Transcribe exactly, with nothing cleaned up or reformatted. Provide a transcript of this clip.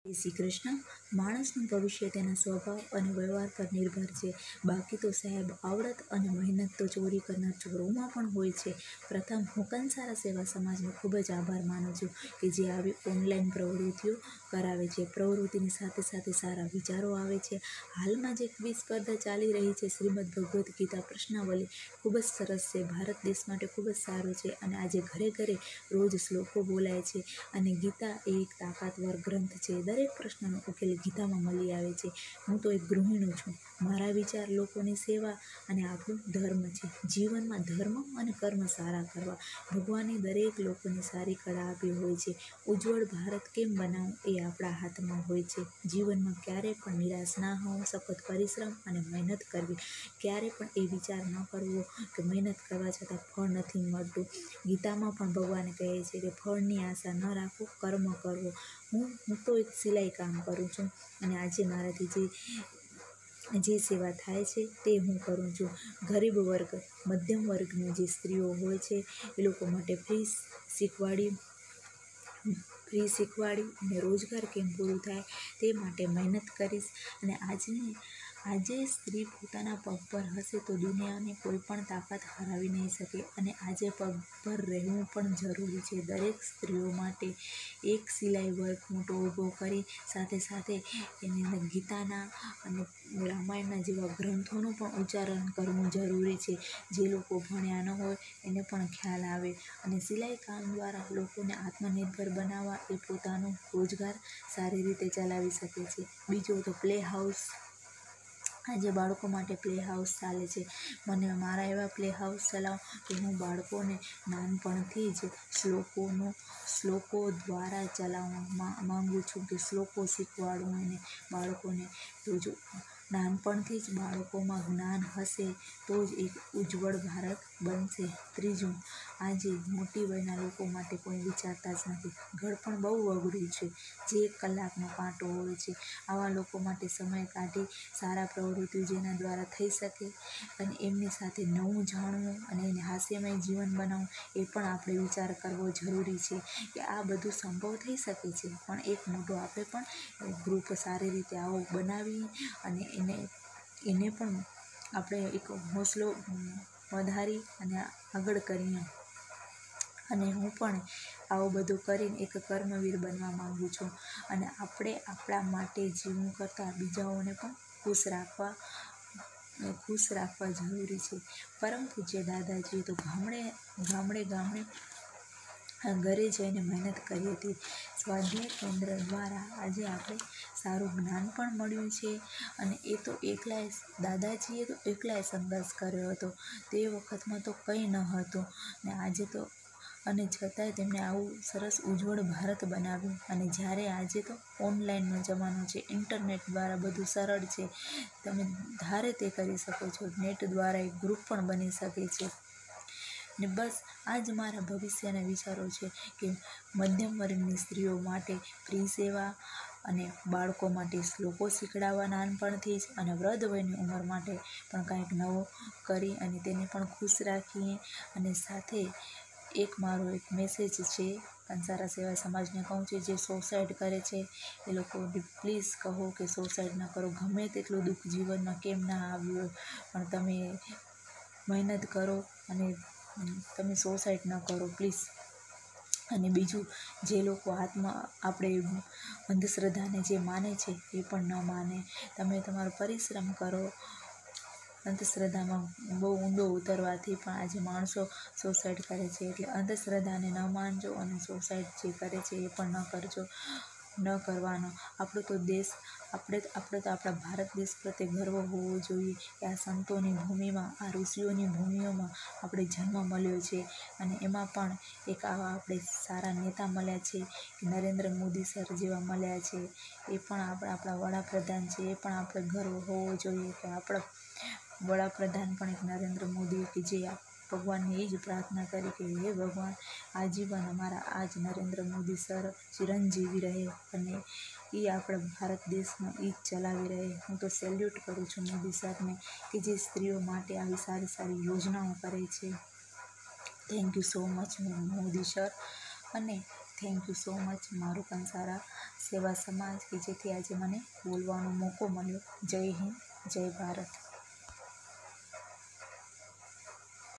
જય શ્રી કૃષ્ણ. માણસનું ભવિષ્ય તેના સ્વભાવ અને વ્યવહાર પર નિર્ભર છે. બાકી તો સાહેબ આવડત અને મહેનત તો ચોરી કરનાર ચોરોમાં પણ હોય છે. પ્રથમ હું કંસારા સેવા સમાજનો ખૂબ જ આભાર માનું છું કે જે આવી ઓનલાઈન પ્રવૃત્તિઓ કરાવે છે. પ્રવૃત્તિની સાથે સાથે સારા વિચારો આવે છે. હાલમાં જે ક્વિઝ સ્પર્ધા ચાલી રહી છે, શ્રીમદ ભગવદ્ ગીતા પ્રશ્નાવલી, ખૂબ જ સરસ છે. ભારત દેશ માટે ખૂબ જ સારું છે. અને આજે ઘરે ઘરે રોજ શ્લોકો બોલાય છે. અને ગીતા એ એક તાકાતવર ગ્રંથ છે. દરેક પ્રશ્નનો ઉકેલ ગીતામાં મળી આવે છે. હું તો એક ગૃહિણી છું. મારા વિચાર લોકોની સેવા અને આપણું ધર્મ છે. જીવનમાં ધર્મ અને કર્મ સારા કરવા. ભગવાને દરેક લોકોને સારી કળા આપી હોય છે. ઉજ્જવળ ભારત કેમ બનાવવું એ આપણા હાથમાં હોય છે. જીવનમાં ક્યારેય પણ નિરાશ ના હોવું, સખત પરિશ્રમ અને મહેનત કરવી. ક્યારે પણ એ વિચાર ન કરવો કે મહેનત કરવા છતાં ફળ નથી મળતું. ગીતામાં પણ ભગવાન કહે છે કે ફળની આશા ન રાખો, કર્મ કરવો. હું હું તો એક સિલાઈ કામ કરું છું અને આજે મારાથી જે જે સેવા થાય છે તે હું કરું છું. ગરીબ વર્ગ, મધ્યમ વર્ગની જે સ્ત્રીઓ હોય છે એ લોકો માટે ફ્રી શીખવાડી ફ્રી શીખવાડી અને રોજગાર કેમ પૂરું થાય તે માટે મહેનત કરીશ. અને આજની આજે સ્ત્રી પોતાના પગ પર હશે તો દુનિયાને કોઈ પણ તાકાત હરાવી નહીં શકે. અને આજે પગ પર રહેવું પણ જરૂરી છે. દરેક સ્ત્રીઓ માટે એક સિલાઈ વર્ક મોટો ઊભો કરી સાથે સાથે એની અંદર ગીતાના અને રામાયણના જેવા ગ્રંથોનું પણ ઉચ્ચારણ કરવું જરૂરી છે. જે લોકો ભણ્યા ન હોય એને પણ ખ્યાલ આવે. અને સિલાઈ કામ દ્વારા લોકોને આત્મનિર્ભર બનાવવા એ પોતાનો રોજગાર સારી રીતે ચલાવી શકે છે. બીજું તો પ્લે હાઉસ. આજે બાળકો માટે પ્લે હાઉસ ચાલે છે. મને મારા એવા પ્લે હાઉસ ચલાવો કે હું બાળકોને નાનપણથી જ શ્લોકોનો શ્લોકો દ્વારા ચલાવવા માંગુ છું કે શ્લોકો શીખવાડું એને બાળકોને. તો જો નાનપણથી જ બાળકોમાં જ્ઞાન હશે તો જ એક ઉજ્જવળ ભારત બનશે. ત્રીજું, આજે મોટી વયના લોકો માટે કોઈ વિચારતા જ નથી. ઘડપણ બહુ અઘરું છે. જે એક કલાકનો કાંટો હોય છે. આવા લોકો માટે સમય કાઢી સારા પ્રવૃત્તિઓ જેના દ્વારા થઈ શકે અને એમની સાથે નવું જાણવું અને એને હાસ્યમય જીવન બનાવવું એ પણ આપણે વિચાર કરવો જરૂરી છે કે આ બધું સંભવ થઈ શકે છે. પણ એક મોટું આપણે પણ ગ્રુપ સારી રીતે આવો બનાવી અને એને એને પણ આપણે એક હોંસલો વધારી અને આગળ કરીએ. અને હું પણ આવું બધું કરીને એક કર્મવીર બનવા માંગુ છું. અને આપણે આપણા માટે જીવવું કરતાં બીજાઓને પણ ખુશ રાખવા ખુશ રાખવા જરૂરી છે. પરમ પૂજ્ય દાદાજીએ તો ગામડે ગામડે ગામડે ઘરે જઈને મહેનત કરી હતી. સ્વાધ્યાય કેન્દ્ર દ્વારા આજે આપણે સારું જ્ઞાન પણ મળ્યું છે. અને એ તો એકલાય દાદાજીએ તો એકલાય સંઘર્ષ કર્યો હતો. તે વખતમાં તો કંઈ ન હતું ને આજે તો અને છતાંય તેમણે આવું સરસ ઉજ્જવળ ભારત બનાવ્યું. અને જ્યારે આજે તો ઓનલાઈનનો જમાનો છે, ઇન્ટરનેટ દ્વારા બધું સરળ છે. તમે ધારે તે કરી શકો છો. નેટ દ્વારા એક ગ્રુપ પણ બની શકે છે. ને બસ આ જ મારા ભવિષ્યના વિચારો છે કે મધ્યમ વર્ગની સ્ત્રીઓ માટે ફ્રી સેવા અને બાળકો માટે શ્લોકો શીખડાવવા નાનપણથી જ અને વૃદ્ધ વયની ઉંમર માટે પણ કાંઈક નવો કરી અને તેને પણ ખુશ રાખીએ. અને સાથે એક મારો એક મેસેજ છે કંસારા સેવા સમાજને કહું છું, જે સુસાઇડ કરે છે એ લોકો પ્લીઝ કહો કે સુસાઇડ ન કરો. ગમે તેટલું દુઃખ જીવનમાં કેમ ના આવ્યું પણ તમે મહેનત કરો અને તમે સુસાઇડ ન કરો પ્લીઝ. અને બીજું, જે લોકો આત્મા આપણે અંધશ્રદ્ધાને જે માને છે એ પણ ન માને. તમે તમારો પરિશ્રમ કરો. અંધશ્રદ્ધામાં બહુ ઊંડો ઉતરવાથી પણ આજે માણસો સુસાઇડ કરે છે. એટલે અંધશ્રદ્ધાને ન માનજો અને સુસાઇડ જે કરે છે એ પણ ન કરજો ન કરવાનો. આપણો તો દેશ આપણે આપણે તો આપણા ભારત દેશ પ્રત્યે ગર્વ હોવો જોઈએ કે આ સંતોની ભૂમિમાં, આ ઋષિઓની ભૂમિઓમાં આપણે જન્મ મળ્યો છે. અને એમાં પણ એક આવા આપણે સારા નેતા મળ્યા છે કે નરેન્દ્ર મોદી સર જેવા મળ્યા છે. એ પણ આપણા આપણા વડાપ્રધાન છે. એ પણ આપણે ગર્વ હોવો જોઈએ કે આપણા વડાપ્રધાન પણ એક નરેન્દ્ર મોદી કે જે ભગવાનને એ જ પ્રાર્થના કરી કે હે ભગવાન આજીવન અમારા આ જ નરેન્દ્ર મોદી સર ચિરંજીવી રહે અને એ આપણા ભારત દેશનો એ જ ચલાવી રહે. હું તો સેલ્યુટ કરું છું મોદી સરને કે જે સ્ત્રીઓ માટે આવી સારી સારી યોજનાઓ કરે છે. Thank you so much Modi sir. અને થેન્ક યુ સો મચ મારું કંસારા સેવા સમાજ કે જેથી આજે મને બોલવાનો મોકો મળ્યો. જય હિન્દ, જય ભારત.